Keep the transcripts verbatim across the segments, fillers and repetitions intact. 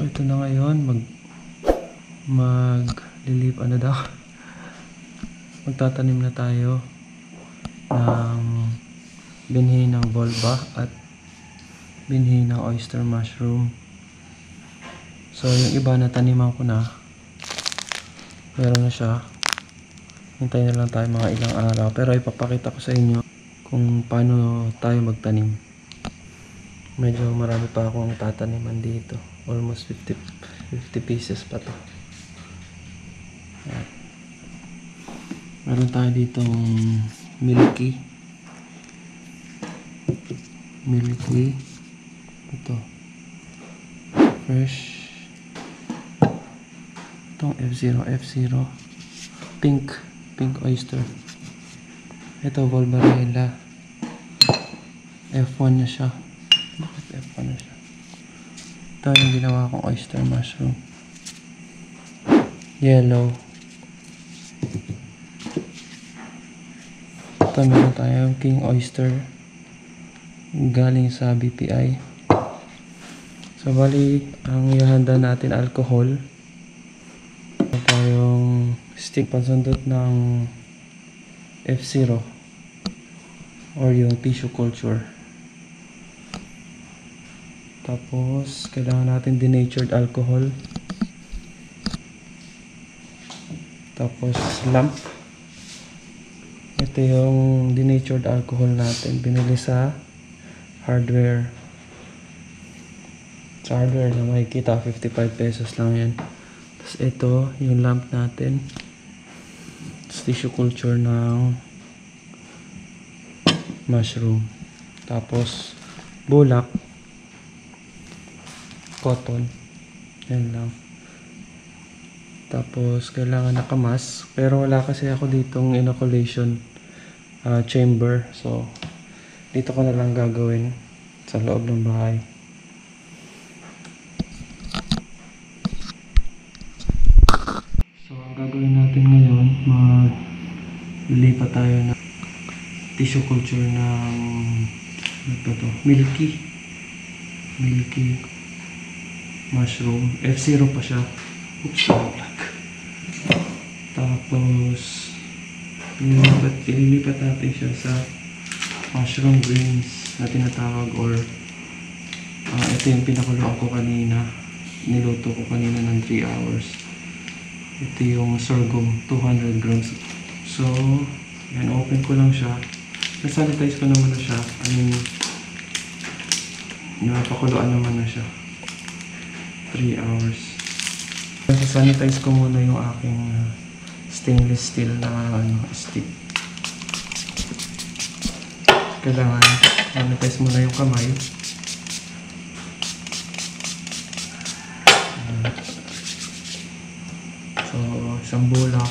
ito na ngayon, mag maglilip ano daw. Magtatanim na tayo ng binhi ng volba at binhi ng oyster mushroom. So yung iba na taniman ko na, meron na siya. Hintayin na lang tayo mga ilang araw, pero ipapakita ko sa inyo kung paano tayo magtanim. Medyo marami pa akong tataniman dito, almost fifty, fifty pieces pa to. Ayan. Meron tayo ditong milky milky ito fresh, itong F zero F zero pink pink oyster, ito Volbarella F one na siya. Bakit F one na siya? Ito yung ginawa kong oyster mushroom, yellow. Ito meron tayong king oyster galing sa B P I. So bali ang ihanda natin alcohol, meron tayong stick pansundot ng F zero or yung tissue culture. Tapos kailangan natin denatured alcohol, tapos lamp. Ito yung denatured alcohol natin, binili sa hardware. Sa hardware na makikita, fifty-five pesos lang yan. Tapos ito yung lamp natin, tapos tissue culture ng mushroom, tapos bulak, cotton, yan lang. Tapos kailangan nakamas, pero wala kasi ako ditong inoculation uh, chamber, so dito ko na lang gagawin sa loob ng bahay. So ang gagawin natin ngayon, maglilipat tayo ng tissue culture ng ano to, milky milky mushroom, F zero pa siya. Oops, vlog. Tapos ililipat, ililipat natin siya sa mushroom greens na tinatawag, or uh, ito yung pinakuluan ko kanina, niluto ko kanina ng three hours. Ito yung sorghum, two hundred grams. So yan, open ko lang siya, nasanitize ko naman na siya, I mean napakuluan naman na siya, three hours. Sanitize ko muna yung aking uh, stainless steel na ano, stick. Kailangan sanitize muna yung kamay. Uh, so, isang bulak.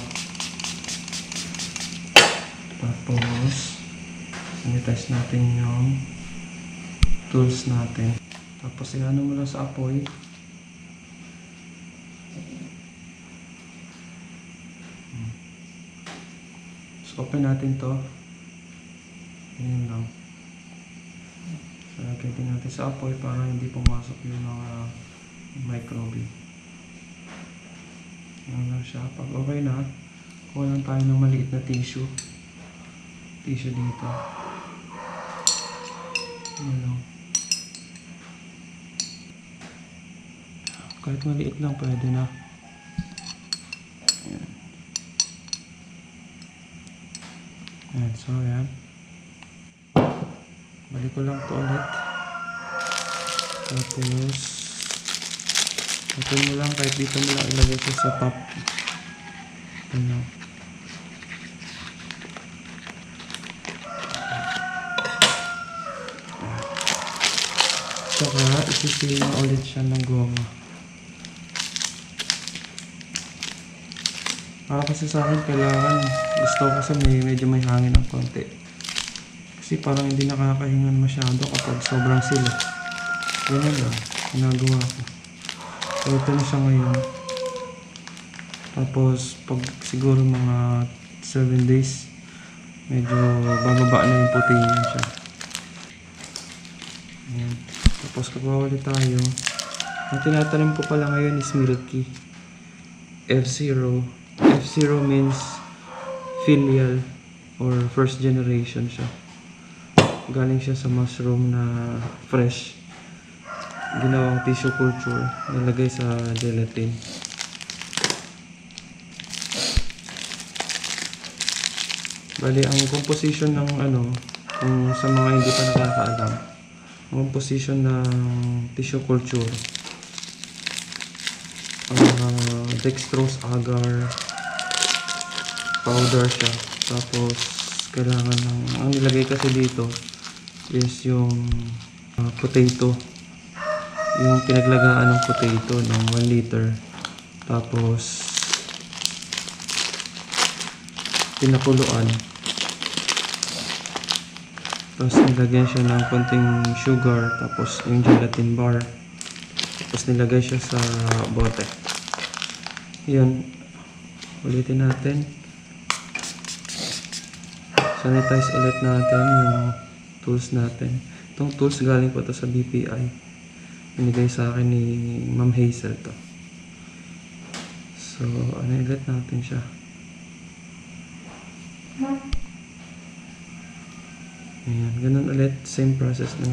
Tapos, sanitize natin yung tools natin. Tapos, iano mo lang sa apoy. Open natin to. Ganyan lang. So, lagyan din natin sa apoy para hindi pumasok yung mga microwave. Ganyan lang siya. Pag okay na, kuha lang tayo ng maliit na tissue. Tissue dito. Ganyan lang. Kahit maliit lang, pwede na. Ayan. Ayan, so ayan. Balik ko lang ito ulit. Tapos ito mo lang, kahit dito mo lang ilagay ito sa top. Ayan. Saka isisil na ulit siya ng goma. Ah, kasi sa akin kailangan, gusto ko kasi may, medyo may hangin ng konti. Kasi parang hindi nakakahingan masyado kapag sobrang sila. Ganyan lang, ginagawa ko. So ito na siya ngayon. Tapos pag siguro mga seven days, medyo bababa na yung puti niya siya. Ayan. Tapos kagawa ulit tayo. Ang tinatanim ko pala ngayon is Milky. F zero. F zero means filial or first generation siya. Galing siya sa mushroom na fresh. Ginawang tissue culture. Nilagay sa gelatin. Bali, ang composition ng ano, kung sa mga hindi pa nakakaalam, ang composition ng tissue culture, uh, dextrose agar powder siya. Tapos kailangan ng, ang nilagay kasi dito is yung uh, potato, yung pinaglagaan ng potato ng one liter. Tapos pinakuluan. Tapos nilagyan siya ng konting sugar. Tapos yung gelatin bar. Tapos nilagay siya sa bote. Yun. Ulitin natin. Sanitize ulit natin yung tools natin. Itong tools galing po to sa B P I. Binigay sa akin ni Ma'am Hazel to. So, ano ulit natin siya. Ayan, ganun ulit. Same process na.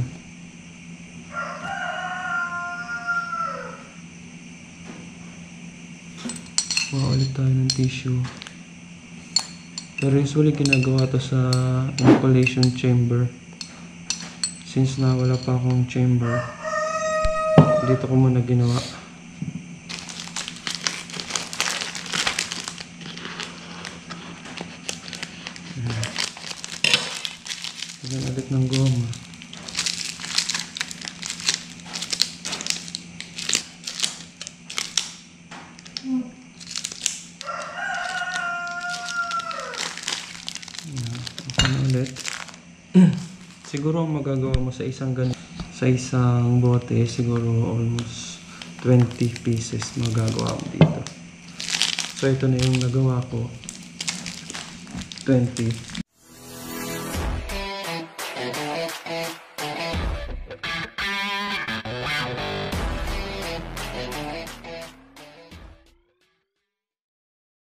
Kuha ulit tayo ng tissue. Pero usually ginagawa to sa inoculation chamber. Since na wala pa akong chamber, dito ko muna ginawa. Lagyan ulit ng goma. Ayan, okay na ulit. Siguro ang magagawa mo sa isang ganito, sa isang bote, siguro almost twenty pieces magagawa mo dito. So ito na yung nagawa ko. twenty.